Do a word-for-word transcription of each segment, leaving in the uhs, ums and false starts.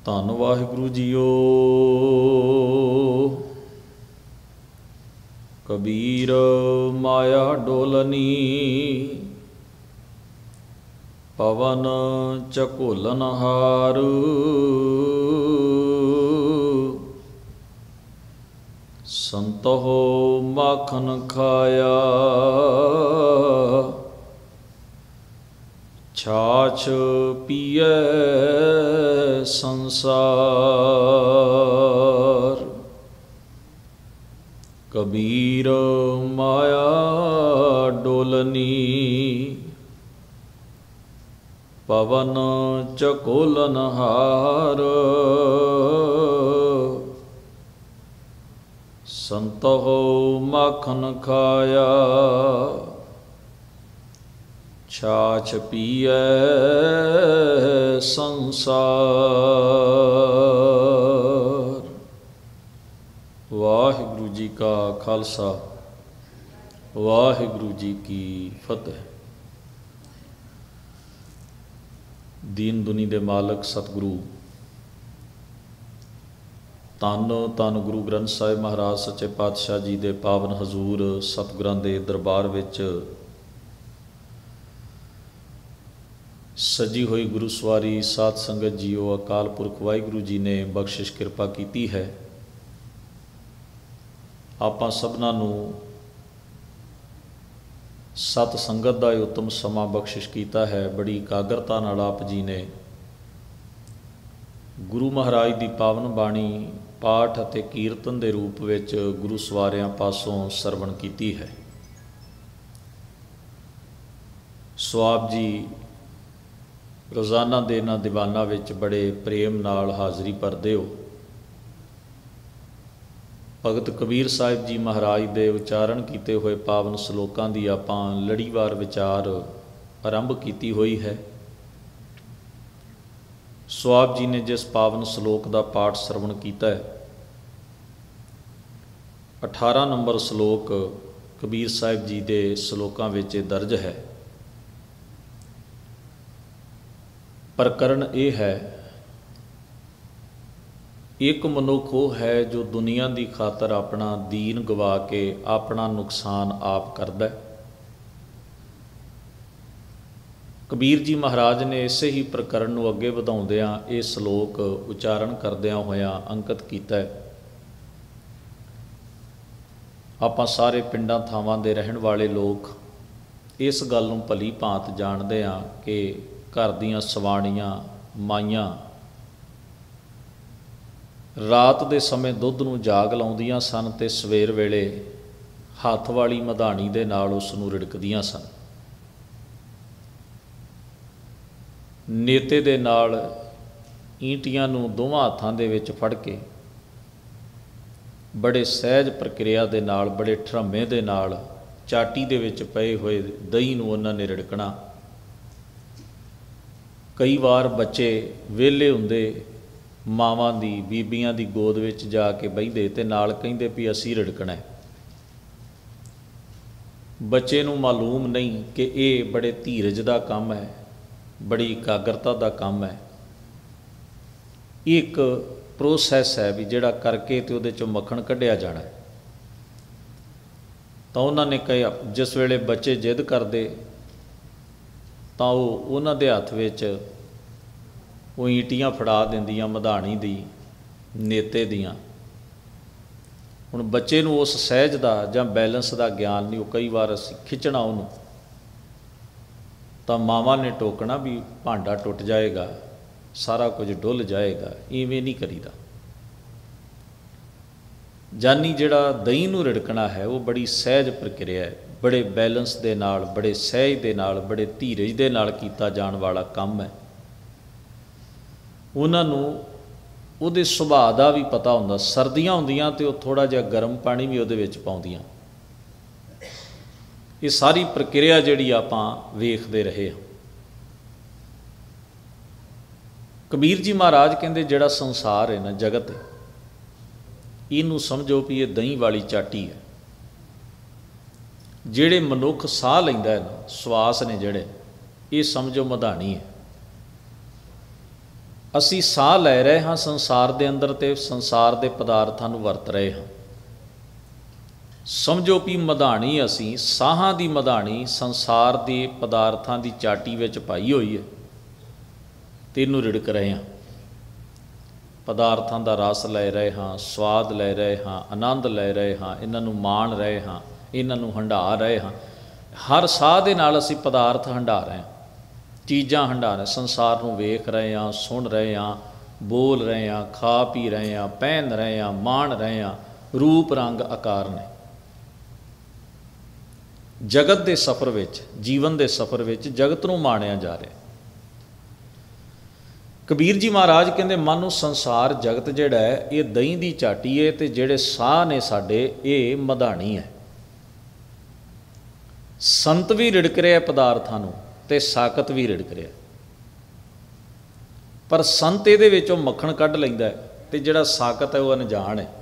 ਧੰਨ ਵਾਹਿਗੁਰੂ ਜੀਓ। ਕਬੀਰ ਮਾਇਆ ਡੋਲਨੀ, ਪਵਨ ਝਕੋਲਨ ਹਾਰ। ਸੰਤੋ ਮਾਖਨ ਖਾਇਆ, ਛਾਛ ਪੀਐ ਸੰਸਾਰ। ਕਬੀਰ ਮਾਇਆ ਡੋਲਨੀ, ਪਵਨ ਝਕੋਲਨ ਹਾਰ। ਸੰਤੋ ਮਾਖਨ ਖਾਇਆ, ਛਾਛ ਪੀਐ ਸੰਸਾਰ। ਵਾਹਿਗੁਰੂ ਜੀ ਕਾ ਖਾਲਸਾ, ਵਾਹਿਗੁਰੂ ਜੀ ਕੀ ਫਤਿਹ। ਦੀਨ ਦੁਨੀ ਦੇ ਮਾਲਕ ਸਤਿਗੁਰੂ ਧੰਨ ਧੰਨ ਗੁਰੂ ਗ੍ਰੰਥ ਸਾਹਿਬ ਮਹਾਰਾਜ ਸੱਚੇ ਪਾਤਸ਼ਾਹ ਜੀ ਦੇ ਪਾਵਨ ਹਜ਼ੂਰ ਸਤਿਗੁਰਾਂ ਦੇ ਦਰਬਾਰ ਵਿੱਚ ਸਜੀ ਹੋਈ ਗੁਰੂ ਸਵਾਰੀ ਸਾਧ ਸੰਗਤ ਜੀਓ, ਅਕਾਲ ਪੁਰਖ ਵਾਹਿਗੁਰੂ ਜੀ ਨੇ ਬਖਸ਼ਿਸ਼ ਕਿਰਪਾ ਕੀਤੀ ਹੈ। ਆਪਾਂ ਸਭਨਾਂ ਨੂੰ ਸਤ ਸੰਗਤ ਦਾ ਇਹ ਉੱਤਮ ਸਮਾਂ ਬਖਸ਼ਿਸ਼ ਕੀਤਾ ਹੈ। ਬੜੀ ਇਕਾਗਰਤਾ ਨਾਲ ਆਪ ਜੀ ਨੇ ਗੁਰੂ ਮਹਾਰਾਜ ਦੀ ਪਾਵਨ ਬਾਣੀ ਪਾਠ ਅਤੇ ਕੀਰਤਨ ਦੇ ਰੂਪ ਵਿੱਚ ਗੁਰੂ ਸਵਾਰਿਆਂ ਪਾਸੋਂ ਸਰਵਣ ਕੀਤੀ ਹੈ। ਸੋ ਆਪ ਜੀ ਰੋਜ਼ਾਨਾ ਦੇ ਇਹਨਾਂ ਦੀਵਾਨਾਂ ਵਿੱਚ ਬੜੇ ਪ੍ਰੇਮ ਨਾਲ ਹਾਜ਼ਰੀ ਭਰਦੇ ਹੋ। ਭਗਤ ਕਬੀਰ ਸਾਹਿਬ ਜੀ ਮਹਾਰਾਜ ਦੇ ਉਚਾਰਨ ਕੀਤੇ ਹੋਏ ਪਾਵਨ ਸਲੋਕਾਂ ਦੀ ਆਪਾਂ ਲੜੀਵਾਰ ਵਿਚਾਰ ਆਰੰਭ ਕੀਤੀ ਹੋਈ ਹੈ। ਸੋ ਆਪ ਜੀ ਨੇ ਜਿਸ ਪਾਵਨ ਸਲੋਕ ਦਾ ਪਾਠ ਸਰਵਣ ਕੀਤਾ ਹੈ, ਅਠਾਰਾਂ ਨੰਬਰ ਸਲੋਕ ਕਬੀਰ ਸਾਹਿਬ ਜੀ ਦੇ ਸਲੋਕਾਂ ਵਿੱਚ ਇਹ ਦਰਜ ਹੈ। ਪ੍ਰਕਰਨ ਇਹ ਹੈ, ਇੱਕ ਮਨੁੱਖ ਉਹ ਹੈ ਜੋ ਦੁਨੀਆ ਦੀ ਖਾਤਰ ਆਪਣਾ ਦੀਨ ਗਵਾ ਕੇ ਆਪਣਾ ਨੁਕਸਾਨ ਆਪ ਕਰਦਾ ਹੈ। ਕਬੀਰ ਜੀ ਮਹਾਰਾਜ ਨੇ ਇਸੇ ਹੀ ਪ੍ਰਕਰਨ ਨੂੰ ਅੱਗੇ ਵਧਾਉਂਦਿਆਂ ਇਹ ਸਲੋਕ ਉਚਾਰਨ ਕਰਦਿਆਂ ਹੋਇਆਂ ਅੰਕਿਤ ਕੀਤਾ ਹੈ। ਆਪਾਂ ਸਾਰੇ ਪਿੰਡਾਂ ਥਾਵਾਂ ਦੇ ਰਹਿਣ ਵਾਲੇ ਲੋਕ ਇਸ ਗੱਲ ਨੂੰ ਭਲੀ ਭਾਂਤ ਜਾਣਦੇ ਹਾਂ ਕਿ ਘਰ ਦੀਆਂ ਸਵਾਣੀਆਂ ਮਾਈਆਂ ਰਾਤ ਦੇ ਸਮੇਂ ਦੁੱਧ ਨੂੰ ਜਾਗ ਲਾਉਂਦੀਆਂ ਸਨ ਅਤੇ ਸਵੇਰ ਵੇਲੇ ਹੱਥ ਵਾਲੀ ਮਧਾਣੀ ਦੇ ਨਾਲ ਉਸ ਨੂੰ ਰਿੜਕਦੀਆਂ ਸਨ। ਨੇਤੇ ਦੇ ਨਾਲ ਈਂਟੀਆਂ ਨੂੰ ਦੋਵਾਂ ਹੱਥਾਂ ਦੇ ਵਿੱਚ ਫੜ ਕੇ ਬੜੇ ਸਹਿਜ ਪ੍ਰਕਿਰਿਆ ਦੇ ਨਾਲ, ਬੜੇ ਠਰਮੇ ਦੇ ਨਾਲ ਚਾਟੀ ਦੇ ਵਿੱਚ ਪਏ ਹੋਏ ਦਹੀਂ ਨੂੰ ਉਹਨਾਂ ਨੇ ਰਿੜਕਣਾ। ਕਈ ਵਾਰ ਬੱਚੇ ਵਿਹਲੇ ਹੁੰਦੇ, ਮਾਵਾਂ ਦੀ ਬੀਬੀਆਂ ਦੀ ਗੋਦ ਵਿੱਚ ਜਾ ਕੇ ਬਹਿੰਦੇ ਅਤੇ ਨਾਲ ਕਹਿੰਦੇ ਵੀ ਅਸੀਂ ਰਿੜਕਣਾ। ਬੱਚੇ ਨੂੰ ਮਾਲੂਮ ਨਹੀਂ ਕਿ ਇਹ ਬੜੇ ਧੀਰਜ ਦਾ ਕੰਮ ਹੈ, ਬੜੀ ਇਕਾਗਰਤਾ ਦਾ ਕੰਮ ਹੈ। ਇਹ ਇੱਕ ਪ੍ਰੋਸੈਸ ਹੈ ਵੀ ਜਿਹੜਾ ਕਰਕੇ ਅਤੇ ਉਹਦੇ 'ਚੋਂ ਮੱਖਣ ਕੱਢਿਆ ਜਾਣਾ। ਤਾਂ ਉਹਨਾਂ ਨੇ ਕਿਹਾ, ਜਿਸ ਵੇਲੇ ਬੱਚੇ ਜਿੱਦ ਕਰਦੇ ਤਾਂ ਉਹ ਉਹਨਾਂ ਦੇ ਹੱਥ ਵਿੱਚ ਉਹ ਈਂਟੀਆਂ ਫੜਾ ਦਿੰਦੀਆਂ ਮਧਾਣੀ ਦੀ, ਨੇਤੇ ਦੀਆਂ। ਹੁਣ ਬੱਚੇ ਨੂੰ ਉਸ ਸਹਿਜ ਦਾ ਜਾਂ ਬੈਲੈਂਸ ਦਾ ਗਿਆਨ ਨਹੀਂ। ਉਹ ਕਈ ਵਾਰ ਅਸੀਂ ਖਿੱਚਣਾ ਉਹਨੂੰ ਤਾਂ ਮਾਵਾਂ ਨੇ ਟੋਕਣਾ ਵੀ ਭਾਂਡਾ ਟੁੱਟ ਜਾਏਗਾ, ਸਾਰਾ ਕੁਝ ਡੁੱਲ ਜਾਏਗਾ। ਇਵੇਂ ਨਹੀਂ ਕਰੀਦਾ। ਜਾਨੀ ਜਿਹੜਾ ਦਹੀਂ ਨੂੰ ਰਿੜਕਣਾ ਹੈ ਉਹ ਬੜੀ ਸਹਿਜ ਪ੍ਰਕਿਰਿਆ ਹੈ, ਬੜੇ ਬੈਲੈਂਸ ਦੇ ਨਾਲ, ਬੜੇ ਸਹਿਜ ਦੇ ਨਾਲ, ਬੜੇ ਧੀਰਜ ਦੇ ਨਾਲ ਕੀਤਾ ਜਾਣ ਵਾਲਾ ਕੰਮ ਹੈ। ਉਹਨਾਂ ਨੂੰ ਉਹਦੇ ਸੁਭਾਅ ਦਾ ਵੀ ਪਤਾ ਹੁੰਦਾ। ਸਰਦੀਆਂ ਹੁੰਦੀਆਂ ਅਤੇ ਉਹ ਥੋੜ੍ਹਾ ਜਿਹਾ ਗਰਮ ਪਾਣੀ ਵੀ ਉਹਦੇ ਵਿੱਚ ਪਾਉਂਦੀਆਂ। ਇਹ ਸਾਰੀ ਪ੍ਰਕਿਰਿਆ ਜਿਹੜੀ ਆਪਾਂ ਵੇਖਦੇ ਰਹੇ ਹਾਂ। ਕਬੀਰ ਜੀ ਮਹਾਰਾਜ ਕਹਿੰਦੇ ਜਿਹੜਾ ਸੰਸਾਰ ਹੈ ਨਾ, ਜਗਤ, ਇਹਨੂੰ ਸਮਝੋ ਵੀ ਇਹ ਦਹੀਂ ਵਾਲੀ ਚਾਟੀ ਹੈ। ਜਿਹੜੇ ਮਨੁੱਖ ਸਾਹ ਲੈਂਦਾ ਹੈ ਨਾ, ਸਵਾਸ ਨੇ ਜਿਹੜੇ, ਇਹ ਸਮਝੋ ਮਧਾਣੀ ਹੈ। ਅਸੀਂ ਸਾਹ ਲੈ ਰਹੇ ਹਾਂ ਸੰਸਾਰ ਦੇ ਅੰਦਰ ਤੇ ਸੰਸਾਰ ਦੇ ਪਦਾਰਥਾਂ ਨੂੰ ਵਰਤ ਰਹੇ ਹਾਂ। ਸਮਝੋ ਵੀ ਮਧਾਣੀ ਅਸੀਂ ਸਾਹਾਂ ਦੀ ਮਧਾਣੀ ਸੰਸਾਰ ਦੇ ਪਦਾਰਥਾਂ ਦੀ ਚਾਟੀ ਵਿੱਚ ਪਾਈ ਹੋਈ ਹੈ ਤੇ ਇਹਨੂੰ ਰਿੜਕ ਰਹੇ ਹਾਂ। ਪਦਾਰਥਾਂ ਦਾ ਰਸ ਲੈ ਰਹੇ ਹਾਂ, ਸਵਾਦ ਲੈ ਰਹੇ ਹਾਂ, ਆਨੰਦ ਲੈ ਰਹੇ ਹਾਂ, ਇਹਨਾਂ ਨੂੰ ਮਾਣ ਰਹੇ ਹਾਂ, ਇਹਨਾਂ ਨੂੰ ਹੰਢਾ ਰਹੇ ਹਾਂ। ਹਰ ਸਾਹ ਦੇ ਨਾਲ ਅਸੀਂ ਪਦਾਰਥ ਹੰਢਾ ਰਹੇ ਹਾਂ, ਚੀਜ਼ਾਂ ਹੰਢਾ ਰਹੇ, ਸੰਸਾਰ ਨੂੰ ਵੇਖ ਰਹੇ ਹਾਂ, ਸੁਣ ਰਹੇ ਹਾਂ, ਬੋਲ ਰਹੇ ਹਾਂ, ਖਾ ਪੀ ਰਹੇ ਹਾਂ, ਪਹਿਨ ਰਹੇ ਹਾਂ, ਮਾਣ ਰਹੇ ਹਾਂ। ਰੂਪ ਰੰਗ ਆਕਾਰ ਨੇ। ਜਗਤ ਦੇ ਸਫ਼ਰ ਵਿੱਚ, ਜੀਵਨ ਦੇ ਸਫ਼ਰ ਵਿੱਚ ਜਗਤ ਨੂੰ ਮਾਣਿਆ ਜਾ ਰਿਹਾ। ਕਬੀਰ ਜੀ ਮਹਾਰਾਜ ਕਹਿੰਦੇ ਮਾਨੋ ਸੰਸਾਰ ਜਗਤ ਜਿਹੜਾ ਹੈ ਇਹ ਦਹੀਂ ਦੀ ਚਾਟੀ ਹੈ ਤੇ ਜਿਹੜੇ ਸਾਹ ਨੇ ਸਾਡੇ ਇਹ ਮਧਾਣੀ ਹੈ। ਸੰਤ ਵੀ ਰਿੜਕ ਰਿਹਾ ਪਦਾਰਥਾਂ ਨੂੰ ਤੇ ਸਾਕਤ ਵੀ ਰਿੜਕ ਰਿਹਾ, ਪਰ ਸੰਤ ਇਹਦੇ ਵਿੱਚੋਂ ਮੱਖਣ ਕੱਢ ਲੈਂਦਾ ਤੇ ਜਿਹੜਾ ਸਾਕਤ ਹੈ ਉਹ ਅਣਜਾਣ ਹੈ।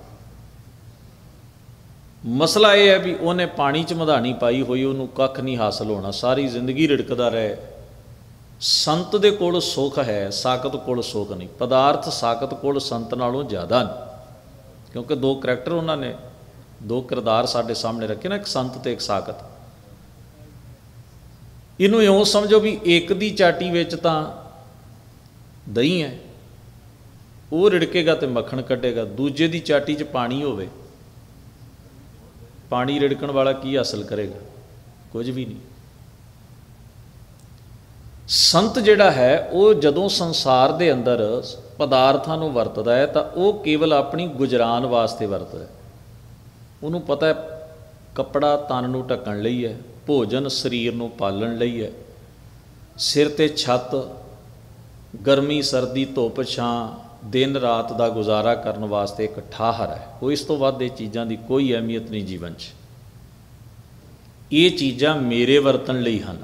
ਮਸਲਾ ਇਹ ਹੈ ਵੀ ਉਹਨੇ ਪਾਣੀ 'ਚ ਮਧਾਣੀ ਪਾਈ ਹੋਈ, ਉਹਨੂੰ ਕੱਖ ਨਹੀਂ ਹਾਸਲ ਹੋਣਾ, ਸਾਰੀ ਜ਼ਿੰਦਗੀ ਰਿੜਕਦਾ ਰਹੇ। ਸੰਤ ਦੇ ਕੋਲ ਸੁੱਖ ਹੈ, ਸਾਕਤ ਕੋਲ ਸੁੱਖ ਨਹੀਂ। ਪਦਾਰਥ ਸਾਕਤ ਕੋਲ ਸੰਤ ਨਾਲੋਂ ਜ਼ਿਆਦਾ ਨਹੀਂ, ਕਿਉਂਕਿ ਦੋ ਕਰੈਕਟਰ ਉਹਨਾਂ ਨੇ, ਦੋ ਕਿਰਦਾਰ ਸਾਡੇ ਸਾਹਮਣੇ ਰੱਖੇ ਨਾ, ਇੱਕ ਸੰਤ ਤੇ ਇੱਕ ਸਾਕਤ। ਇਹਨੂੰ ਇਉਂ ਸਮਝੋ ਵੀ ਇੱਕ ਦੀ ਚਾਟੀ ਵਿੱਚ ਤਾਂ ਦਹੀਂ ਹੈ, ਉਹ ਰਿੜਕੇਗਾ ਤੇ ਮੱਖਣ ਕੱਢੇਗਾ। ਦੂਜੇ ਦੀ ਚਾਟੀ 'ਚ ਪਾਣੀ ਹੋਵੇ, ਪਾਣੀ ਰਿੜਕਣ ਵਾਲਾ ਕੀ ਹਾਸਲ ਕਰੇਗਾ? ਕੁਝ ਵੀ ਨਹੀਂ। ਸੰਤ ਜਿਹੜਾ ਹੈ ਉਹ ਜਦੋਂ ਸੰਸਾਰ ਦੇ ਅੰਦਰ ਪਦਾਰਥਾਂ ਨੂੰ ਵਰਤਦਾ ਹੈ ਤਾਂ ਉਹ ਕੇਵਲ ਆਪਣੀ ਗੁਜ਼ਰਾਨ ਵਾਸਤੇ ਵਰਤਦਾ ਹੈ। ਉਹਨੂੰ ਪਤਾ ਹੈ ਕੱਪੜਾ ਤਨ ਨੂੰ ਢੱਕਣ ਲਈ ਹੈ, ਭੋਜਨ ਸਰੀਰ ਨੂੰ ਪਾਲਣ ਲਈ ਹੈ, ਸਿਰ 'ਤੇ ਛੱਤ, ਗਰਮੀ ਸਰਦੀ ਧੁੱਪ ਛਾਂ, ਦਿਨ ਰਾਤ ਦਾ ਗੁਜ਼ਾਰਾ ਕਰਨ ਵਾਸਤੇ ਇੱਕ ਠਾਹਰ ਹੈ। ਉਹ ਇਸ ਤੋਂ ਵੱਧ ਇਹ ਚੀਜ਼ਾਂ ਦੀ ਕੋਈ ਅਹਿਮੀਅਤ ਨਹੀਂ ਜੀਵਨ 'ਚ। ਇਹ ਚੀਜ਼ਾਂ ਮੇਰੇ ਵਰਤਣ ਲਈ ਹਨ।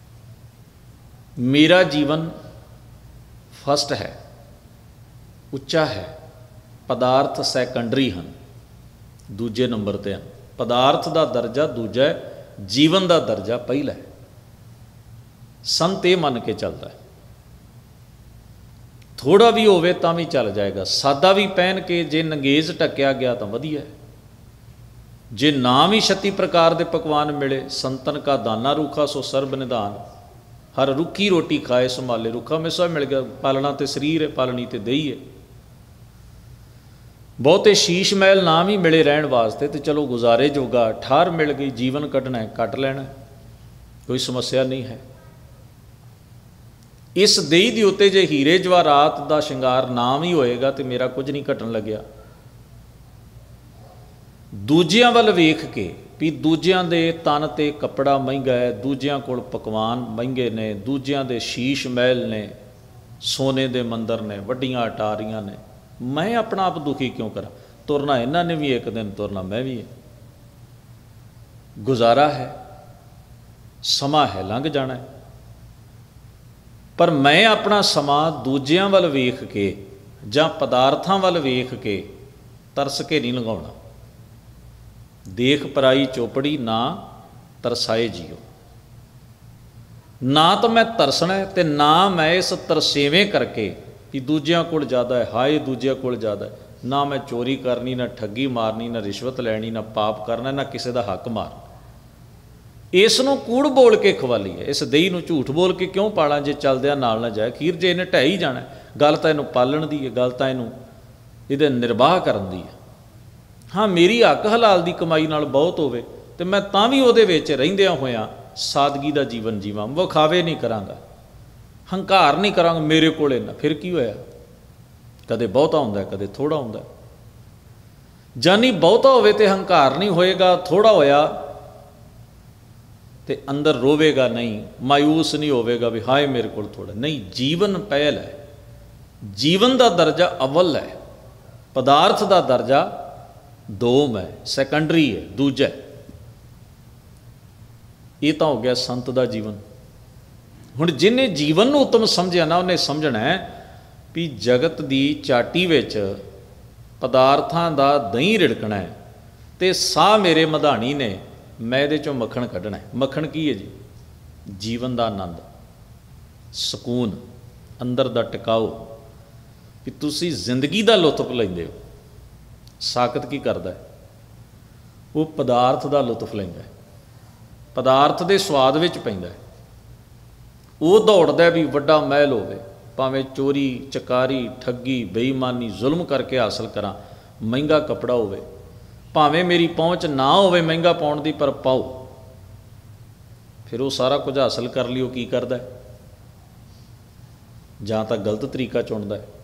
ਮੇਰਾ ਜੀਵਨ ਫਸਟ ਹੈ, ਉੱਚਾ ਹੈ। ਪਦਾਰਥ ਸੈਕੰਡਰੀ ਹਨ, ਦੂਜੇ ਨੰਬਰ 'ਤੇ ਹਨ। ਪਦਾਰਥ ਦਾ ਦਰਜਾ ਦੂਜਾ ਹੈ, ਜੀਵਨ ਦਾ ਦਰਜਾ ਪਹਿਲਾ ਹੈ। ਸੰਤ ਇਹ ਮੰਨ ਕੇ ਚੱਲਦਾ ਹੈ ਥੋੜ੍ਹਾ ਵੀ ਹੋਵੇ ਤਾਂ ਵੀ ਚੱਲ ਜਾਏਗਾ, ਸਾਦਾ ਵੀ ਪਹਿਨ ਕੇ ਜੇ ਨੰਗੇਜ਼ ਢੱਕਿਆ ਗਿਆ ਤਾਂ ਵਧੀਆ ਹੈ। ਜੇ ਨਾ ਵੀ ਛੱਤੀ ਪ੍ਰਕਾਰ ਦੇ ਪਕਵਾਨ ਮਿਲੇ, ਸੰਤਨ ਕਾ ਦਾਨਾ ਰੂਖਾ ਸੋ ਸਰਬ ਨਿਧਾਨ, ਹਰ ਰੁੱਖੀ ਰੋਟੀ ਖਾਏ ਸੰਭਾਲੇ ਰੁੱਖਾ ਮਿਸਾ ਮਿਲ ਗਿਆ। ਪਾਲਣਾ ਤੇ ਸਰੀਰ ਹੈ, ਪਾਲਣੀ ਤੇ ਦੇਹੀ ਹੈ। ਬਹੁਤੇ ਸ਼ੀਸ਼ ਮਹਿਲ ਨਾ ਵੀ ਮਿਲੇ ਰਹਿਣ ਵਾਸਤੇ ਤੇ ਚਲੋ ਗੁਜ਼ਾਰੇ ਜੋਗਾ ਠਾਰ ਮਿਲ ਗਈ, ਜੀਵਨ ਕੱਢਣਾ ਕੱਟ ਲੈਣਾ, ਕੋਈ ਸਮੱਸਿਆ ਨਹੀਂ ਹੈ। ਇਸ ਦੇਹੀ ਦੇ ਉੱਤੇ ਜੇ ਹੀਰੇ ਜਵਾਹਰਾਤ ਦਾ ਸ਼ਿੰਗਾਰ ਨਾ ਵੀ ਹੋਏਗਾ ਤੇ ਮੇਰਾ ਕੁਝ ਨਹੀਂ ਘਟਣ ਲੱਗਿਆ। ਦੂਜਿਆਂ ਵੱਲ ਵੇਖ ਕੇ ਵੀ ਦੂਜਿਆਂ ਦੇ ਤਨ 'ਤੇ ਕੱਪੜਾ ਮਹਿੰਗਾ ਹੈ, ਦੂਜਿਆਂ ਕੋਲ ਪਕਵਾਨ ਮਹਿੰਗੇ ਨੇ, ਦੂਜਿਆਂ ਦੇ ਸ਼ੀਸ਼ ਮਹਿਲ ਨੇ, ਸੋਨੇ ਦੇ ਮੰਦਰ ਨੇ, ਵੱਡੀਆਂ ਅਟਾਰੀਆਂ ਨੇ, ਮੈਂ ਆਪਣਾ ਆਪ ਦੁਖੀ ਕਿਉਂ ਕਰਾਂ? ਤੁਰਨਾ ਇਹਨਾਂ ਨੇ ਵੀ ਇੱਕ ਦਿਨ, ਤੁਰਨਾ ਮੈਂ ਵੀ ਹੈ। ਗੁਜ਼ਾਰਾ ਹੈ, ਸਮਾਂ ਹੈ, ਲੰਘ ਜਾਣਾ ਹੈ। ਪਰ ਮੈਂ ਆਪਣਾ ਸਮਾਂ ਦੂਜਿਆਂ ਵੱਲ ਵੇਖ ਕੇ ਜਾਂ ਪਦਾਰਥਾਂ ਵੱਲ ਵੇਖ ਕੇ ਤਰਸ ਕੇ ਨਹੀਂ ਲੰਘਾਉਣਾ। ਦੇਖ ਪਰਾਈ ਚੋਪੜੀ ਨਾ ਤਰਸਾਏ ਜੀਓ। ਨਾ ਤਾਂ ਮੈਂ ਤਰਸਣਾ ਹੈ ਤੇ ਨਾ ਮੈਂ ਇਸ ਤਰਸੇਵੇਂ ਕਰਕੇ ਕਿ ਦੂਜਿਆਂ ਕੋਲ ਜ਼ਿਆਦਾ ਹੈ, ਹਾਏ ਦੂਜਿਆਂ ਕੋਲ ਜ਼ਿਆਦਾ ਹੈ, ਨਾ ਮੈਂ ਚੋਰੀ ਕਰਨੀ, ਨਾ ਠੱਗੀ ਮਾਰਨੀ, ਨਾ ਰਿਸ਼ਵਤ ਲੈਣੀ, ਨਾ ਪਾਪ ਕਰਨਾ, ਨਾ ਕਿਸੇ ਦਾ ਹੱਕ ਮਾਰਨਾ। ਇਸ ਨੂੰ ਕੂੜ ਬੋਲ ਕੇ ਖਵਾਲੀਏ, ਇਸ ਦੇਹੀ ਨੂੰ ਝੂਠ ਬੋਲ ਕੇ ਕਿਉਂ ਪਾਲਾਂ ਜੇ ਚੱਲਦਿਆਂ ਨਾਲ ਨਾ ਜਾਏ। ਖੀਰ ਜੇ ਇਹਨੇ ਢਹਿ ਹੀ ਜਾਣਾ, ਗੱਲ ਤਾਂ ਇਹਨੂੰ ਪਾਲਣ ਦੀ ਹੈ, ਗੱਲ ਤਾਂ ਇਹਨੂੰ ਇਹਦੇ ਨਿਰਵਾਹ ਕਰਨ ਦੀ ਹੈ। ਹਾਂ, ਮੇਰੀ ਹੱਕ ਹਲਾਲ ਦੀ ਕਮਾਈ ਨਾਲ ਬਹੁਤ ਹੋਵੇ ਤੇ ਮੈਂ ਤਾਂ ਵੀ ਉਹਦੇ ਵਿੱਚ ਰਹਿੰਦਿਆਂ ਹੋਇਆਂ ਸਾਦਗੀ ਦਾ ਜੀਵਨ ਜੀਵਾਂ, ਵਿਖਾਵੇ ਨਹੀਂ ਕਰਾਂਗਾ, ਹੰਕਾਰ ਨਹੀਂ ਕਰਾਂਗਾ, ਮੇਰੇ ਕੋਲ ਇੰਨਾ, ਫਿਰ ਕੀ ਹੋਇਆ? ਕਦੇ ਬਹੁਤਾ ਹੁੰਦਾ, ਕਦੇ ਥੋੜ੍ਹਾ ਹੁੰਦਾ। ਜਾਨੀ ਬਹੁਤਾ ਹੋਵੇ ਤੇ ਹੰਕਾਰ ਨਹੀਂ ਹੋਏਗਾ, ਥੋੜ੍ਹਾ ਹੋਇਆ ਤੇ ਅੰਦਰ ਰੋਵੇਗਾ ਨਹੀਂ, ਮਾਯੂਸ ਨਹੀਂ ਹੋਵੇਗਾ ਵੀ ਹਾਏ ਮੇਰੇ ਕੋਲ ਥੋੜ੍ਹਾ। ਨਹੀਂ, ਜੀਵਨ ਪਹਿਲ ਹੈ, ਜੀਵਨ ਦਾ ਦਰਜਾ ਅਵਲ ਹੈ, ਪਦਾਰਥ ਦਾ ਦਰਜਾ ਦੋਮ ਹੈ, ਸੈਕੰਡਰੀ ਹੈ, ਦੂਜਾ। ਇਹ ਤਾਂ ਹੋ ਗਿਆ ਸੰਤ ਦਾ ਜੀਵਨ। ਹੁਣ ਜਿਹਨੇ ਜੀਵਨ ਨੂੰ ਉੱਤਮ ਸਮਝਿਆ ਨਾ, ਉਹਨੇ ਸਮਝਣਾ ਹੈ ਵੀ ਜਗਤ ਦੀ ਚਾਟੀ ਵਿੱਚ ਪਦਾਰਥਾਂ ਦਾ ਦਹੀਂ ਰਿੜਕਣਾ ਹੈ ਤੇ ਸਾਹ ਮੇਰੇ ਮਧਾਣੀ ਨੇ, ਮੈਂ ਇਹਦੇ 'ਚੋਂ ਮੱਖਣ ਕੱਢਣਾ ਹੈ। ਮੱਖਣ ਕੀ ਹੈ ਜੀ? ਜੀਵਨ ਦਾ ਆਨੰਦ, ਸਕੂਨ, ਅੰਦਰ ਦਾ ਟਿਕਾਓ, कि तुसी जिंदगी का लुत्फ लेंदे हो। साकत की करता है, वो पदार्थ का लुत्फ लेंदा है, पदार्थ के स्वाद विच पैंदा है। वो दौड़दा भी वड्डा महल होवे, भावें चोरी चकारी ठगी बेईमानी जुल्म करके हासिल करा, महंगा कपड़ा होवे, भावें मेरी पहुँच ना होवे महंगा पाउण दी, पर पाओ। फिर वो सारा कुछ हासिल कर लियो की करदा है, जां तां गलत तरीका चुनदा है,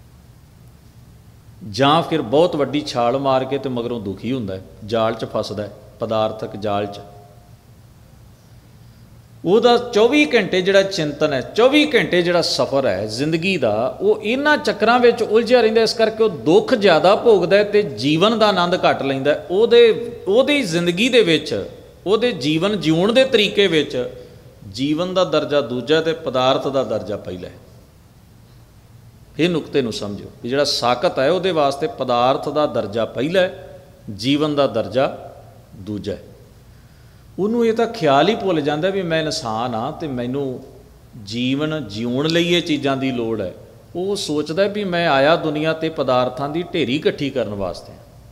जां फिर बहुत वड्डी छाल मार के तो मगरों दुखी हुंदा है, जाल च फसदा है, पदार्थक जाल च। ਉਹਦਾ चौबी घंटे ਜਿਹੜਾ चिंतन है, चौबी घंटे ਜਿਹੜਾ सफ़र है जिंदगी का, वो इन्हां ਚੱਕਰਾਂ ਵਿੱਚ ਉਲਝਿਆ ਰਹਿੰਦਾ। इस करके वो दुख ज़्यादा भोगदा ते जीवन का आनंद घट लैंदा। ਉਹਦੇ ਉਹਦੀ ਜ਼ਿੰਦਗੀ ਦੇ ਵਿੱਚ, ਉਹਦੇ जीवन ਜਿਉਣ ਦੇ ਤਰੀਕੇ ਵਿੱਚ जीवन का दर्जा दूजा ते पदार्थ का दर्जा पहला है। ਇਹ ਨੁਕਤੇ ਨੂੰ ਸਮਝੋ ਵੀ ਜਿਹੜਾ ਸਾਕਤ ਹੈ ਉਹਦੇ ਵਾਸਤੇ ਪਦਾਰਥ ਦਾ ਦਰਜਾ ਪਹਿਲਾ ਹੈ, ਜੀਵਨ ਦਾ ਦਰਜਾ ਦੂਜਾ ਹੈ। ਉਹਨੂੰ ਇਹ ਤਾਂ ਖਿਆਲ ਹੀ ਭੁੱਲ ਜਾਂਦਾ ਵੀ ਮੈਂ ਇਨਸਾਨ ਹਾਂ ਤੇ ਮੈਨੂੰ ਜੀਵਨ ਜਿਉਣ ਲਈ ਇਹ ਚੀਜ਼ਾਂ ਦੀ ਲੋੜ ਹੈ। ਉਹ ਸੋਚਦਾ ਵੀ ਮੈਂ ਆਇਆ ਦੁਨੀਆ ਤੇ ਪਦਾਰਥਾਂ ਦੀ ਢੇਰੀ ਇਕੱਠੀ ਕਰਨ ਵਾਸਤੇ,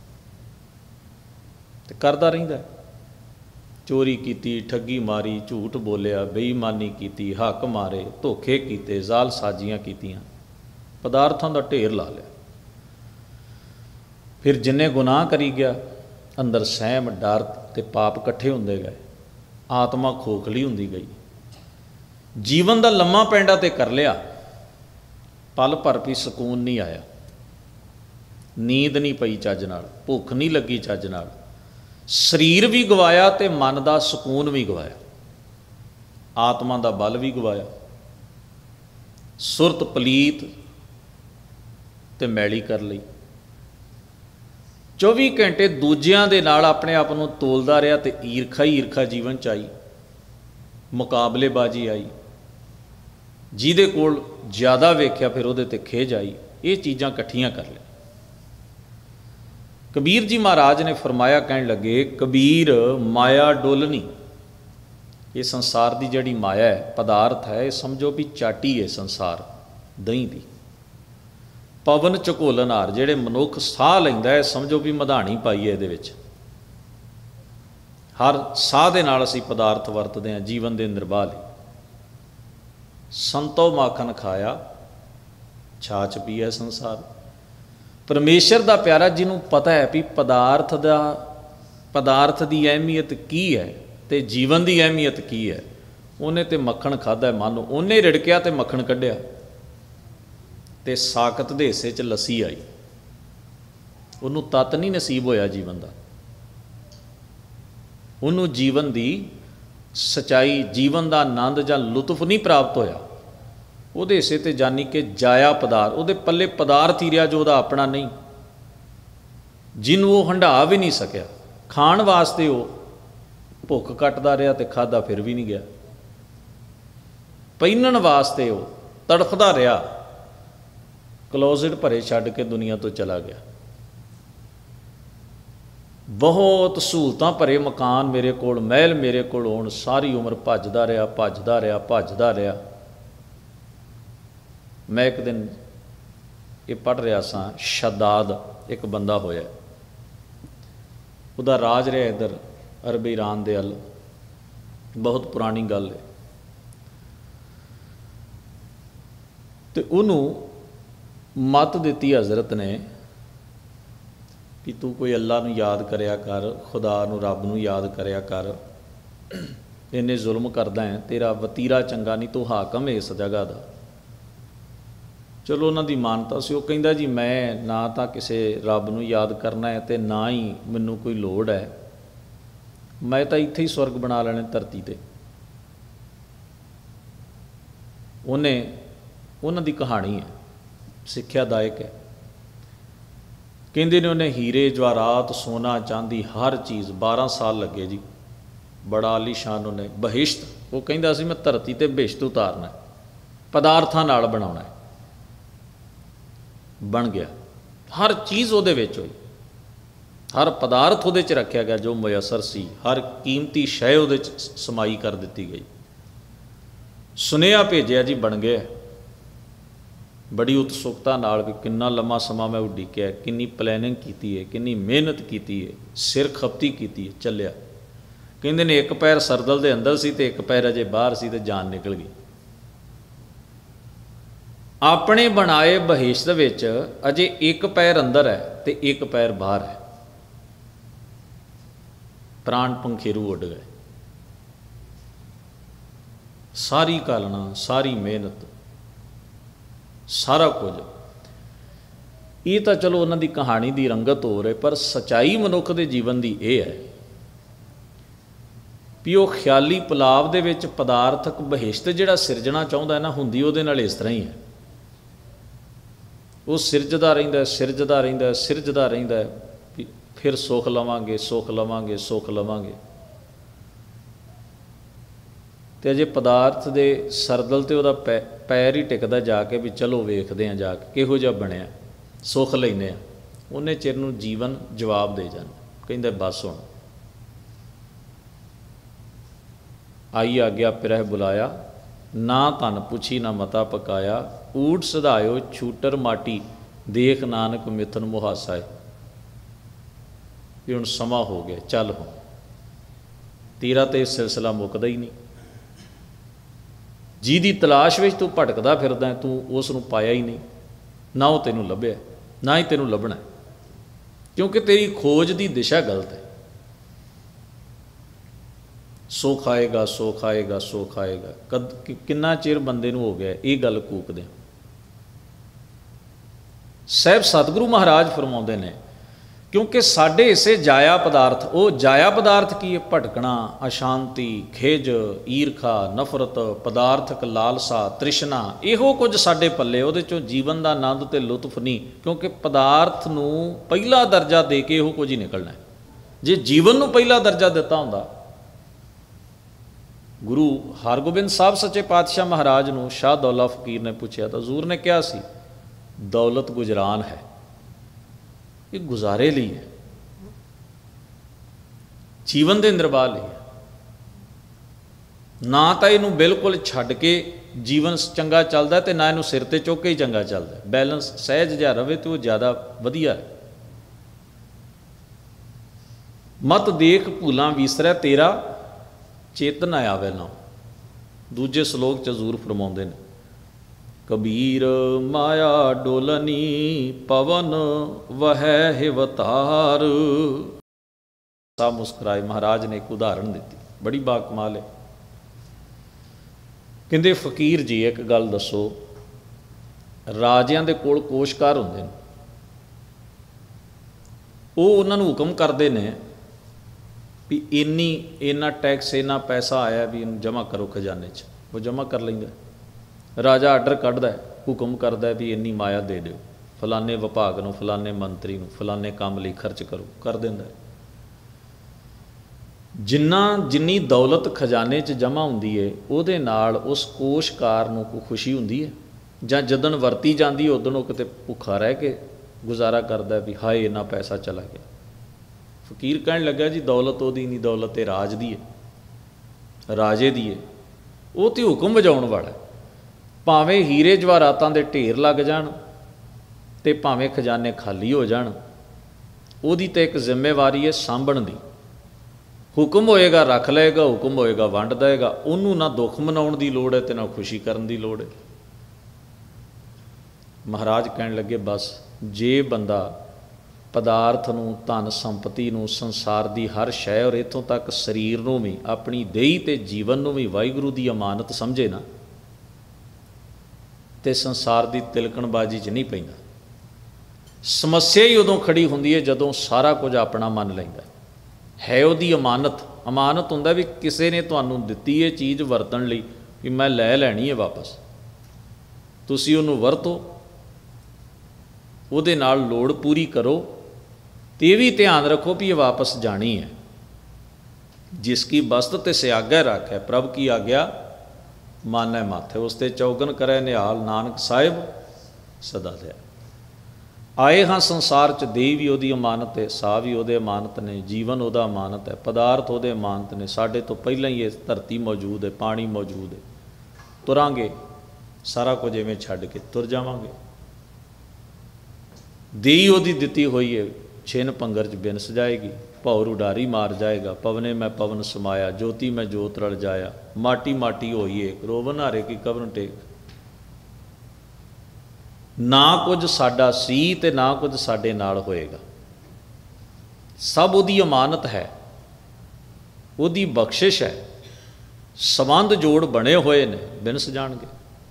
ਤੇ ਕਰਦਾ ਰਹਿੰਦਾ। ਚੋਰੀ ਕੀਤੀ, ਠੱਗੀ ਮਾਰੀ, ਝੂਠ ਬੋਲਿਆ, ਬੇਈਮਾਨੀ ਕੀਤੀ, ਹੱਕ ਮਾਰੇ, ਧੋਖੇ ਕੀਤੇ, ਜ਼ਾਲ ਸਾਜ਼ੀਆਂ ਕੀਤੀਆਂ, पदार्थों का ढेर ला लिया। फिर जिन्ने गुनाह करी गया, अंदर सहम डर ते पाप कट्ठे होंदे गए, आत्मा खोखली हुंदी गई, जीवन का लम्मा पैंडा ते कर लिया, पल भर भी सुकून नहीं आया, नींद नहीं पई चज नाल, भुख नहीं लगी चज नाल, शरीर भी गवाया ते मन का सुकून भी गवाया, आत्मा का बल भी गवाया, सुरत पलीत ते मैली कर ली। चौबी घंटे दूजियां दे नाल अपने आप नूं तोलदा रहा ते ईरखा ही ईरखा जीवन च आई, मुकाबलेबाजी आई, जिहदे कोल ज़्यादा वेख्या फिर उहदे ते खेज आई। ये चीज़ां इकट्ठियां कर लिया। कबीर जी महाराज ने फरमाया, कहण लगे, कबीर माया डोलनी, ये संसार की जिहड़ी माया है, पदार्थ है, समझो भी चाटी है संसार दही दी। पवन झकोलनहार जिहड़े मनुख साह लैंदा है, समझो भी मधाणी पाई है इहदे विच। हर साह दे नाल असीं पदार्थ वरतदे हां जीवन दे निर्वाह लई। संतो माखन खाया, छाछ पीया संसार। परमेश्वर दा प्यारा जिन्हों पता है भी पदार्थ दा पदार्थ की अहमियत की है ते जीवन की अहमियत की है, उन्हें तो मक्खन खाधा है, मानो उन्हें रिड़किया तो मक्खन कढ़िया, ते साकत दे हिस्से च लस्सी आई, उन्हों तत नहीं नसीब होया जीवन का, उन्होंने जीवन की सच्चाई, जीवन का आनंद जां लुत्फ नहीं प्राप्त होया। उहदे हिस्से ते जानी कि जाया पदार्थ, उहदे पल्ले पदार्थ ही रहा जो उहदा अपना नहीं, जिन्हों वो हंडा भी नहीं सकिया। खाण वास्ते वो भुख कटदा रहा तो खादा फिर भी नहीं गया, पहिनण वास्ते वो तड़फदा रहा, क्लोजिट भरे छड्ड के दुनिया तो चला गया। बहुत सहूलतां भरे मकान मेरे कोल, महल मेरे कोल होण, सारी उम्र भजदा रहा भजदा रहा भजदा रहा। मैं एक दिन ये पढ़ रहा सा, शद्दाद एक बंदा होया, उहदा राज रहा इधर अरब ईरान दे अल, बहुत पुरानी गल है। तो उन्होंने मत दी हज़रत ने कि तू कोई अल्लाह नूं याद करया कर, खुदा नूं रब नूं याद करया कर, इन्ने जुल्म करदा है, तेरा वतीरा चंगा नहीं, तू हाकम है इस जगह का। चलो उन्हां दी मानता सी, वो कहंदा जी मैं ना तो किसी रब नूं याद करना है तो ना ही मैनूं कोई लोड़ है, मैं तो इत्थे ही स्वर्ग बना लेने धरती ते। उन्हें उन्हां दी कहानी है, सिक्ख्यादायक है। कहते ने उन्हें हीरे जवाहरात सोना चांदी हर चीज़ बारह साल लगे जी, बड़ा आलीशान उन्हें बहिश्त, वो कहता सी मैं धरती ते बेश्त उतारना, पदार्थां नाल बनाउणा है, बन गया। हर चीज़ उहदे विच होई, हर पदार्थ उहदे च रखिया गया जो मुयसर सी, हर कीमती शै उहदे च समाई कर दी गई। सुनेहा भेजिया जी बन गया। बड़ी उत्सुकता नाल भी किन्ना लम्मा समा मैं उड़ीकिया, किन्नी प्लैनिंग की है, किन्नी मेहनत की है, सिर खपती की है, चलिया। कहते ने एक पैर सरदल के अंदर सी ते एक पैर अजे बाहर सी ते जान निकल गई। अपने बनाए बहिश्त विच अजे एक पैर अंदर है ते एक पैर बाहर है। प्राण पंखेरू उड़ गए। सारी कालना, सारी मेहनत, सारा कुछ ये तो चलो उन्हों की कहानी की रंगत हो रही, पर सच्चाई मनुख के जीवन की यह है भी वो ख्याली पुलाव दे विच पदार्थक बहिश्त जिहड़ा सिरजना चाहुंदा है ना, हुंदी उहदे नाल इस तरह ही है। वो सिरजदा रहिंदा है, सिरजदा रहिंदा है, सिरजदा रहिंदा है, फिर सुख लवांगे, सुख लवांगे, सुख लवांगे। तो अजे पदार्थ दे सरदल ते उहदा पै पैर ही टिकदा जाके भी चलो वेखदे हैं जाके किहो जिहा बनिया, सुख लैंदे आ। उन्हें चिर नूं जीवन जवाब दे जांदा, कहंदा बस हुण आई आग्या पिरह बुलाया, ना धन पुछी ना मता पकाया, ऊट सधायो छूटर माटी, देख नानक मिथन मुहासा। भी हुण समा हो गया, चल हो तेरा तो यह सिलसिला मुकदा ही नहीं। जिहदी तलाश विच तू भटकदा फिरदा तू उस नूं पाया ही नहीं, ना वो तैनूं लभ्या ना ही तैनूं लभना, क्योंकि तेरी खोज की दिशा गलत है। सुख आएगा, सुख आएगा, सुख आएगा, कद कि, किन्ना चिर बंदे नूं हो गया ये गल कूकदे। साहब सतगुरु महाराज फरमाउंदे ने, क्योंकि साडे इसे जाया पदार्थ, वो जाया पदार्थ की है, भटकना, अशांति, खिज, ईरखा, नफरत, पदार्थक लालसा, तृष्णा, इहो कुछ साडे पल्ले, उहदे चों जीवन का आनंद ते लुत्फ नहीं। क्योंकि पदार्थ नूं पहला दर्जा दे के इहो कुछ ही निकलना है। जे जीवन नूं पहला दर्जा दिता हुंदा, गुरु हरगोबिंद साहब सच्चे पातशाह महाराज नूं शाह दौला फकीर ने पूछा तो हजूर ने कहा सी, दौलत गुजरान है, ये गुजारे लिए है, जीवन के निर्वाह लिए है। ना तो इनू बिल्कुल छड्ड के जीवन चंगा चलता है, ना इनू सिर ते चुक के ही चंगा चलता है। बैलेंस सहज जिहा रहे तो वो ज़्यादा वधिया है। मत देख भूलां विसरै तेरा, चेतन आवे ना। दूजे श्लोक च हजूर फरमाउंदे ने, कबीर माया डोलनी, पवन वह हिवतार। सा मुस्कुराए। महाराज ने एक उदाहरण दी, बड़ी बाकमाल है। कहते फकीर जी एक गल दसो, राजियां दे कोल कोशकार हुंदे ने, वो उन्हां नूं हुकम करते हैं भी इन्नी इन्ना टैक्स इन्ना पैसा आया भी इन्हूं जमा करो खजाने च, वो जमा कर लेंगे। राजा आर्डर कढ़दा है, हुक्म करदा है भी इन्नी माया दे दो, फलाने विभाग नूं, फलाने मंत्री नूं, फलाने काम लई खर्च करो, कर दिंदा है। जिन्ना जिन्नी दौलत खजाने च जमा हुंदी है, उहदे नाल उस कोशकार नूं कोई खुशी हुंदी है, जां जदन वरती जांदी है उदन किते भुखा रह के गुजारा करदा भी हाय इन्ना पैसा चला गया। फकीर कहण लगा जी दौलत उहदी नहीं, दौलत राज दी है, राजे दी है, वो तो हुक्म वजाउण वाला है। भावें हीरे जवाहरातां दे ढेर लग जाण ते भावें खजाने खाली हो जाण, उहदी तो एक जिम्मेवारी है सांभण दी। हुक्म होएगा रख लेगा, हुक्म होएगा वंड देगा, उन्होंने ना दुख मनाउण दी लोड़ है तो ना खुशी करन दी लोड़ है। महाराज कहण लगे बस जे बंदा पदार्थ नूं, धन संपत्ति नूं, संसार की हर शै और इत्थों तक शरीर नूं भी, अपनी देही ते जीवन नूं भी वाहिगुरू की अमानत समझे ना, तो संसार की तिलकणबाजी च नहीं पैंदा। समस्या ही उदों खड़ी हुंदी है जदों सारा कुछ अपना मन लैंदा है। उहदी अमानत, अमानत हुंदा भी किसी ने तुहानूं दित्ती है चीज़ वरतण लई कि मैं लै लैणी है वापस, तुसीं उहनूं वरतो, उहदे नाल लोड़ पूरी करो, तो यह भी ध्यान रखो भी ये वापस जानी है। जिसकी बस्त ते स्यागा रख है, प्रभ की आज्ञा मानै माथे, उसते चौगन करे निहाल, नानक साहिब सदा दया। आए हाँ संसार च, दे भी उहदी अमानत है, सा भी उहदे अमानत ने, जीवन उहदा अमानत है, पदार्थ उहदे अमानत ने। साडे तो पहला ही इस धरती मौजूद है, पानी मौजूद है, तुरांगे ਸਾਰਾ ਕੁਝ ਇਵੇਂ ਛੱਡ ਕੇ ਤੁਰ ਜਾਵਾਂਗੇ। ਦੇਈ ਉਹਦੀ ਦਿੱਤੀ ਹੋਈ ਹੈ, ਛਿਨ ਭੰਗਰ 'ਚ ਬਿਨਸ ਜਾਏਗੀ। ਭੌਰ ਉਡਾਰੀ ਮਾਰ ਜਾਏਗਾ, ਪਵਨੇ ਮੈਂ ਪਵਨ ਸਮਾਇਆ, ਜੋਤੀ ਮੈਂ ਜੋਤ ਰਲ ਜਾਇਆ। ਮਾਟੀ ਮਾਟੀ ਹੋਈਏ, ਰੋਵਨ ਹਾਰੇ ਕੀ ਕਵਨ ਟੇਕ। ਨਾ ਕੁਝ ਸਾਡਾ ਸੀ ਤੇ ਨਾ ਕੁਝ ਸਾਡੇ ਨਾਲ ਹੋਏਗਾ। ਸਭ ਉਹਦੀ ਅਮਾਨਤ ਹੈ, ਉਹਦੀ ਬਖਸ਼ਿਸ਼ ਹੈ। ਸੰਬੰਧ ਜੋੜ ਬਣੇ ਹੋਏ ਨੇ, ਬਿਨਸ ਜਾਣਗੇ।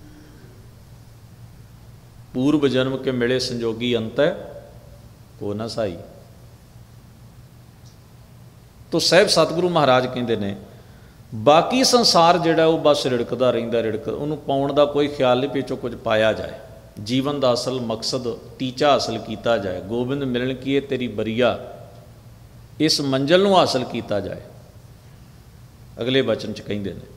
ਪੂਰਬ ਜਨਮ ਕੇ ਮਿਲੇ ਸੰਜੋਗੀ ਅੰਤੈ ਕੋ ਨਾ ਸਾਈ। ਤੋ ਸਾਹਿਬ ਸਤਿਗੁਰੂ ਮਹਾਰਾਜ ਕਹਿੰਦੇ ਨੇ ਬਾਕੀ ਸੰਸਾਰ ਜਿਹੜਾ ਉਹ ਬਸ ਰਿੜਕਦਾ ਰਹਿੰਦਾ, ਰਿੜਕ ਉਹਨੂੰ ਪਾਉਣ ਦਾ ਕੋਈ ਖਿਆਲ ਨਹੀਂ, ਪਿੱਛੋਂ ਕੁਝ ਪਾਇਆ ਜਾਏ। ਜੀਵਨ ਦਾ ਅਸਲ ਮਕਸਦ ਟੀਚਾ ਹਾਸਲ ਕੀਤਾ ਜਾਏ। ਗੋਬਿੰਦ ਮਿਲਣ ਕੀ ਤੇਰੀ ਬਰੀਆ, ਇਸ ਮੰਜ਼ਿਲ ਨੂੰ ਹਾਸਲ ਕੀਤਾ ਜਾਏ। ਅਗਲੇ ਬਚਨ 'ਚ ਕਹਿੰਦੇ ਨੇ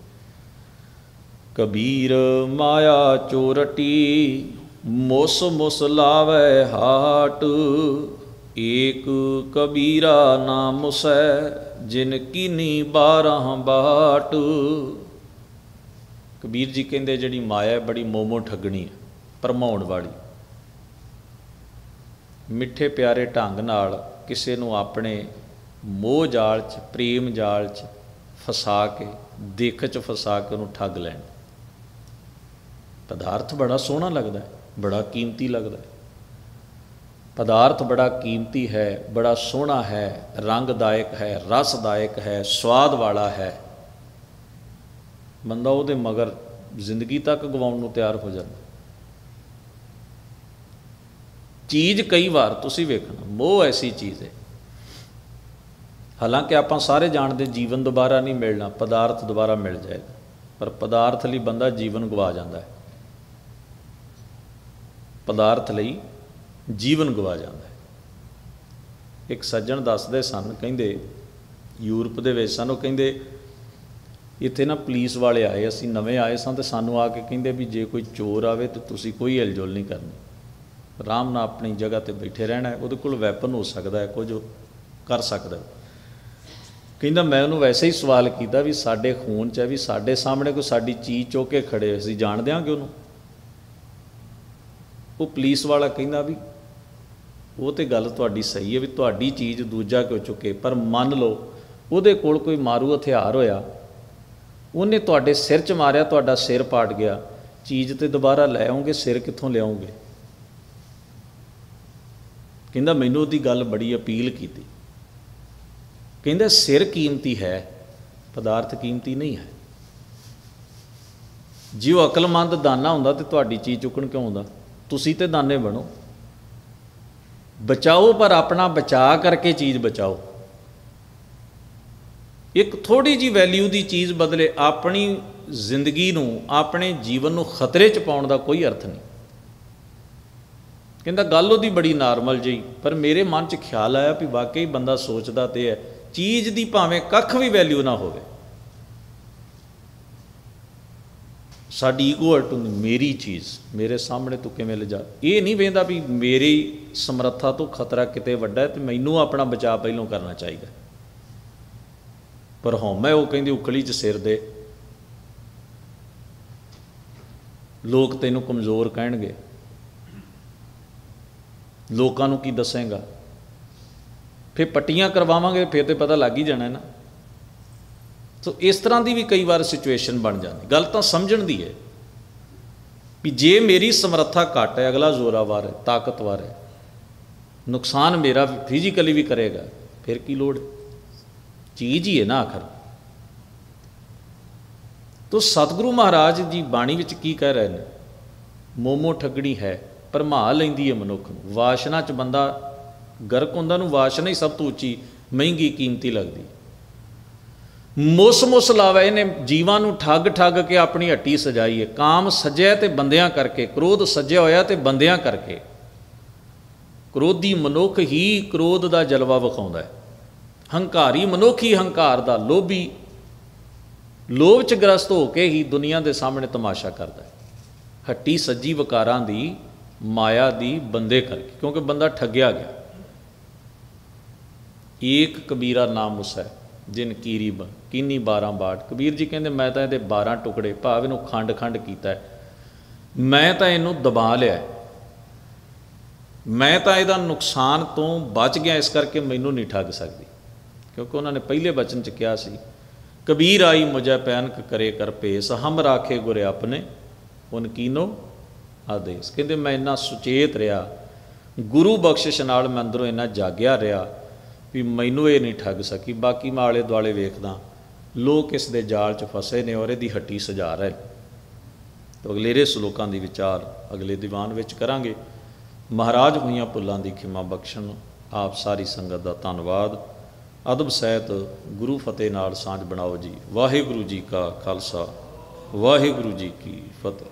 ਕਬੀਰ ਮਾਇਆ ਚੋਰਟੀ, ਮੁਸ ਮੁਸ ਲਾਵੈ ਹਾਟ। ਏਕ ਕਬੀਰਾ ਨਾ ਮੁਸੈ, ਜਿਨ ਕੀਨੀ ਬਾਰਾਂ ਬਾਟ। ਕਬੀਰ ਜੀ ਕਹਿੰਦੇ ਜਿਹੜੀ ਮਾਇਆ ਹੈ ਬੜੀ ਮੋਮੋ ਠੱਗਣੀ ਹੈ, ਭਰਮਾਉਣ ਵਾਲੀ। ਮਿੱਠੇ ਪਿਆਰੇ ਢੰਗ ਨਾਲ ਕਿਸੇ ਨੂੰ ਆਪਣੇ ਮੋਹ ਜਾਲ 'ਚ, ਪ੍ਰੇਮ ਜਾਲ 'ਚ ਫਸਾ ਕੇ, ਦਿੱਖ 'ਚ ਫਸਾ ਕੇ ਉਹਨੂੰ ਠੱਗ ਲੈਣ। ਪਦਾਰਥ ਬੜਾ ਸੋਹਣਾ ਲੱਗਦਾ, ਬੜਾ ਕੀਮਤੀ ਲੱਗਦਾ। ਪਦਾਰਥ ਬੜਾ ਕੀਮਤੀ ਹੈ, ਬੜਾ ਸੋਹਣਾ ਹੈ, ਰੰਗਦਾਇਕ ਹੈ, ਰਸਦਾਇਕ ਹੈ, ਸਵਾਦ ਵਾਲਾ ਹੈ। ਬੰਦਾ ਉਹਦੇ ਮਗਰ ਜ਼ਿੰਦਗੀ ਤੱਕ ਗਵਾਉਣ ਨੂੰ ਤਿਆਰ ਹੋ ਜਾਂਦਾ। ਚੀਜ਼ ਕਈ ਵਾਰ ਤੁਸੀਂ ਵੇਖਣਾ, ਮੋਹ ਐਸੀ ਚੀਜ਼ ਹੈ, ਹਾਲਾਂਕਿ ਆਪਾਂ ਸਾਰੇ ਜਾਣਦੇ ਜੀਵਨ ਦੁਬਾਰਾ ਨਹੀਂ ਮਿਲਣਾ, ਪਦਾਰਥ ਦੁਬਾਰਾ ਮਿਲ ਜਾਏਗਾ, ਪਰ ਪਦਾਰਥ ਲਈ ਬੰਦਾ ਜੀਵਨ ਗਵਾ ਜਾਂਦਾ ਹੈ। ਪਦਾਰਥ ਲਈ ਜੀਵਨ ਗਵਾ ਜਾਂਦਾ ਹੈ। ਇੱਕ ਸੱਜਣ ਦੱਸਦੇ ਸਨ, ਕਹਿੰਦੇ ਯੂਰਪ ਦੇ ਵਿੱਚ ਸਨ। ਉਹ ਕਹਿੰਦੇ ਇੱਥੇ ਨਾ ਪੁਲਿਸ ਵਾਲੇ ਆਏ, ਅਸੀਂ ਨਵੇਂ ਆਏ ਸਾਂ, ਅਤੇ ਸਾਨੂੰ ਆ ਕੇ ਕਹਿੰਦੇ ਵੀ ਜੇ ਕੋਈ ਚੋਰ ਆਵੇ ਤਾਂ ਤੁਸੀਂ ਕੋਈ ਹਿਲਜੁਲ ਨਹੀਂ ਕਰਨੀ, ਆਰਾਮ ਨਾਲ ਆਪਣੀ ਜਗ੍ਹਾ 'ਤੇ ਬੈਠੇ ਰਹਿਣਾ। ਉਹਦੇ ਕੋਲ ਵੈਪਨ ਹੋ ਸਕਦਾ ਹੈ, ਕੁਝ ਕਰ ਸਕਦਾ। ਕਹਿੰਦਾ ਮੈਂ ਉਹਨੂੰ ਵੈਸੇ ਹੀ ਸਵਾਲ ਕੀਤਾ ਵੀ ਸਾਡੇ ਖੂਨ 'ਚ ਹੈ, ਵੀ ਸਾਡੇ ਸਾਹਮਣੇ ਕੋਈ ਸਾਡੀ ਚੀਜ਼ ਚੁੱਕ ਕੇ ਖੜੇ, ਅਸੀਂ ਜਾਣ ਦਿਆਂਗੇ ਉਹਨੂੰ? ਉਹ ਪੁਲਿਸ ਵਾਲਾ ਕਹਿੰਦਾ ਵੀ ਉਹ ਤਾਂ ਗੱਲ ਤੁਹਾਡੀ ਸਹੀ ਹੈ ਵੀ ਤੁਹਾਡੀ ਚੀਜ਼ ਦੂਜਾ ਕਿਉਂ ਚੁੱਕੇ, ਪਰ ਮੰਨ ਲਓ ਉਹਦੇ ਕੋਲ ਕੋਈ ਮਾਰੂ ਹਥਿਆਰ ਹੋਇਆ, ਉਹਨੇ ਤੁਹਾਡੇ ਸਿਰ 'ਚ ਮਾਰਿਆ, ਤੁਹਾਡਾ ਸਿਰ ਪਾੜ ਗਿਆ, ਚੀਜ਼ ਤੇ ਦੁਬਾਰਾ ਲੈ ਆਉਂਗੇ, ਸਿਰ ਕਿੱਥੋਂ ਲਿਆਉਂਗੇ? ਕਹਿੰਦਾ ਮੈਨੂੰ ਉਹਦੀ ਗੱਲ ਬੜੀ ਅਪੀਲ ਕੀਤੀ। ਕਹਿੰਦਾ ਸਿਰ ਕੀਮਤੀ ਹੈ, ਪਦਾਰਥ ਕੀਮਤੀ ਨਹੀਂ ਹੈ। ਜੇ ਉਹ ਅਕਲਮੰਦ ਦਾਨਾ ਹੁੰਦਾ ਤਾਂ ਤੁਹਾਡੀ ਚੀਜ਼ ਚੁੱਕਣ ਕਿਉਂ ਆਉਂਦਾ? ਤੁਸੀਂ ਤੇ ਦਾਨੇ ਬਣੋ, ਬਚਾਓ, ਪਰ ਆਪਣਾ ਬਚਾ ਕਰਕੇ ਚੀਜ਼ ਬਚਾਓ। ਇੱਕ ਥੋੜ੍ਹੀ ਜਿਹੀ ਵੈਲਿਊ ਦੀ ਚੀਜ਼ ਬਦਲੇ ਆਪਣੀ ਜ਼ਿੰਦਗੀ ਨੂੰ, ਆਪਣੇ ਜੀਵਨ ਨੂੰ ਖਤਰੇ 'ਚ ਪਾਉਣ ਦਾ ਕੋਈ ਅਰਥ ਨਹੀਂ। ਕਹਿੰਦਾ ਗੱਲ ਉਹਦੀ ਬੜੀ ਨਾਰਮਲ ਜਿਹੀ, ਪਰ ਮੇਰੇ ਮਨ 'ਚ ਖਿਆਲ ਆਇਆ ਵੀ ਵਾਕਈ ਬੰਦਾ ਸੋਚਦਾ ਤੇ ਹੈ, ਚੀਜ਼ ਦੀ ਭਾਵੇਂ ਕੱਖ ਵੀ ਵੈਲਿਊ ਨਾ ਹੋਵੇ, ਸਾਡੀ ਈਗੋ ਹਟ ਹੁੰਦੀ, ਮੇਰੀ ਚੀਜ਼ ਮੇਰੇ ਸਾਹਮਣੇ ਤੂੰ ਕਿਵੇਂ ਲਿਜਾ। ਇਹ ਨਹੀਂ ਵੇਂਦਾ ਵੀ ਮੇਰੀ ਸਮਰੱਥਾ ਤੋਂ ਖਤਰਾ ਕਿਤੇ ਵੱਡਾ ਹੈ ਤੇ ਮੈਨੂੰ ਆਪਣਾ ਬਚਾਅ ਪਹਿਲੋਂ ਕਰਨਾ ਚਾਹੀਦਾ। ਪਰ ਹਉਮੈ ਉਹ ਕਹਿੰਦੀ ਉਖਲੀ 'ਚ ਸਿਰ ਦੇ, ਲੋਕ ਤੈਨੂੰ ਕਮਜ਼ੋਰ ਕਹਿਣਗੇ, ਲੋਕਾਂ ਨੂੰ ਕੀ ਦੱਸੇਗਾ, ਫਿਰ ਪੱਟੀਆਂ ਕਰਵਾਵਾਂਗੇ, ਫਿਰ ਤੇ ਪਤਾ ਲੱਗ ਹੀ ਜਾਣਾ ਨਾ। ਸੋ ਇਸ ਤਰ੍ਹਾਂ ਦੀ ਵੀ ਕਈ ਵਾਰ ਸਿਚੁਏਸ਼ਨ ਬਣ ਜਾਂਦੀ। ਗੱਲ ਤਾਂ ਸਮਝਣ ਦੀ ਹੈ ਵੀ ਜੇ ਮੇਰੀ ਸਮਰੱਥਾ ਘੱਟ ਹੈ, ਅਗਲਾ ਜ਼ੋਰਾਵਰ ਹੈ, ਤਾਕਤਵਰ ਹੈ, ਨੁਕਸਾਨ ਮੇਰਾ ਫਿਜ਼ੀਕਲੀ ਵੀ ਕਰੇਗਾ, ਫਿਰ ਕੀ ਲੋੜ? ਚੀਜ਼ ਹੀ ਹੈ ਨਾ ਆਖਰ। ਤੋ ਸਤਿਗੁਰੂ ਮਹਾਰਾਜ ਜੀ ਬਾਣੀ ਵਿੱਚ ਕੀ ਕਹਿ ਰਹੇ ਨੇ? ਮੋਮੋ ਠੱਗਣੀ ਹੈ, ਭਰਮਾ ਲੈਂਦੀ ਹੈ ਮਨੁੱਖ ਨੂੰ। ਵਾਸ਼ਨਾ 'ਚ ਬੰਦਾ ਗਰਕ ਹੁੰਦਾ, ਨੂੰ ਵਾਸ਼ਨਾ ਹੀ ਸਭ ਤੋਂ ਉੱਚੀ, ਮਹਿੰਗੀ, ਕੀਮਤੀ ਲੱਗਦੀ। ਮੁਸ ਮੁਸ ਲਾਵੇ, ਇਹਨੇ ਜੀਵਾਂ ਨੂੰ ਠੱਗ ਠੱਗ ਕੇ ਆਪਣੀ ਹੱਟੀ ਸਜਾਈ ਹੈ। ਕਾਮ ਸੱਜਿਆ ਤੇ ਬੰਦਿਆਂ ਕਰਕੇ, ਕ੍ਰੋਧ ਸੱਜਿਆ ਹੋਇਆ ਤੇ ਬੰਦਿਆਂ ਕਰਕੇ। ਕ੍ਰੋਧੀ ਮਨੁੱਖ ਹੀ ਕ੍ਰੋਧ ਦਾ ਜਲਵਾ ਵਿਖਾਉਂਦਾ ਹੈ। ਹੰਕਾਰੀ ਮਨੁੱਖ ਹੀ ਹੰਕਾਰ ਦਾ, ਲੋਭੀ ਲੋਭ 'ਚ ਗ੍ਰਸਤ ਹੋ ਕੇ ਹੀ ਦੁਨੀਆ ਦੇ ਸਾਹਮਣੇ ਤਮਾਸ਼ਾ ਕਰਦਾ ਹੈ। ਹੱਟੀ ਸੱਜੀ ਵਿਕਾਰਾਂ ਦੀ, ਮਾਇਆ ਦੀ, ਬੰਦੇ ਕਰਕੇ, ਕਿਉਂਕਿ ਬੰਦਾ ਠੱਗਿਆ ਗਿਆ। ਏਕ ਕਬੀਰਾ ਨਾਮ ਮੁਸੈ, ਜਿਨ ਕੀਰੀ ਬ ਕੀਨੀ ਬਾਰਾਂ ਬਾਟ। ਕਬੀਰ ਜੀ ਕਹਿੰਦੇ ਮੈਂ ਤਾਂ ਇਹਦੇ ਬਾਰਾਂ ਟੁਕੜੇ, ਭਾਵ ਇਹਨੂੰ ਖੰਡ ਖੰਡ ਕੀਤਾ ਹੈ। ਮੈਂ ਤਾਂ ਇਹਨੂੰ ਦਬਾ ਲਿਆ, ਮੈਂ ਤਾਂ ਇਹਦਾ ਨੁਕਸਾਨ ਤੋਂ ਬਚ ਗਿਆ, ਇਸ ਕਰਕੇ ਮੈਨੂੰ ਨਹੀਂ ਠੱਗ ਸਕਦੀ। ਕਿਉਂਕਿ ਉਹਨਾਂ ਨੇ ਪਹਿਲੇ ਬਚਨ 'ਚ ਕਿਹਾ ਸੀ, ਕਬੀਰ ਆਈ ਮੁਝੈ ਪੈਨਕ ਕਰੇ ਕਰ ਭੇਸ, ਹਮ ਰਾਖੇ ਗੁਰ ਆਪਣੇ ਉਨ ਕੀਨੋ ਆਦੇਸ। ਕਹਿੰਦੇ ਮੈਂ ਇੰਨਾ ਸੁਚੇਤ ਰਿਹਾ, ਗੁਰੂ ਬਖਸ਼ਿਸ਼ ਨਾਲ ਮੈਂ ਅੰਦਰੋਂ ਇੰਨਾ ਜਾਗਿਆ ਰਿਹਾ ਵੀ ਮੈਨੂੰ ਇਹ ਨਹੀਂ ਠੱਗ ਸਕੀ। ਬਾਕੀ ਮੈਂ ਆਲੇ ਦੁਆਲੇ ਵੇਖਦਾ ਲੋਕ ਇਸ ਦੇ ਜਾਲ 'ਚ ਫਸੇ ਨੇ ਔਰ ਇਹਦੀ ਹੱਟੀ ਸਜਾ ਰਹੇ। ਤਾਂ ਅਗਲੇਰੇ ਸਲੋਕਾਂ ਦੀ ਵਿਚਾਰ ਅਗਲੇ ਦੀਵਾਨ ਵਿੱਚ ਕਰਾਂਗੇ। ਮਹਾਰਾਜ ਹੋਈਆਂ ਭੁੱਲਾਂ ਦੀ ਖਿਮਾ ਬਖਸ਼ਣ। ਆਪ ਸਾਰੀ ਸੰਗਤ ਦਾ ਧੰਨਵਾਦ। ਅਦਬ ਸਹਿਤ ਗੁਰੂ ਫਤਿਹ ਨਾਲ ਸਾਂਝ ਬਣਾਓ ਜੀ। ਵਾਹਿਗੁਰੂ ਜੀ ਕਾ ਖਾਲਸਾ, ਵਾਹਿਗੁਰੂ ਜੀ ਕੀ ਫਤਿਹ।